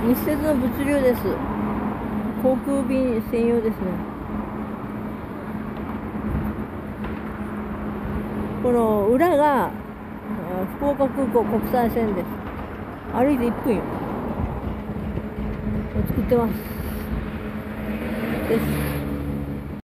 西鉄の物流です。航空便専用ですね。この裏が福岡空港国際線です。歩いて1分よ。作ってます。です。